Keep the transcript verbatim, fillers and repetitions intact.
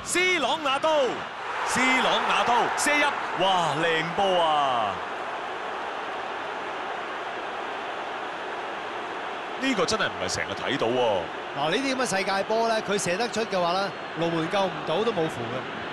，C 朗拿刀 ，C 朗拿刀射入，哇，靚波啊！呢個真係唔係成日睇到喎。 嗱，呢啲咁嘅世界波咧，佢射得出嘅話咧，龍門救唔到都冇符嘅。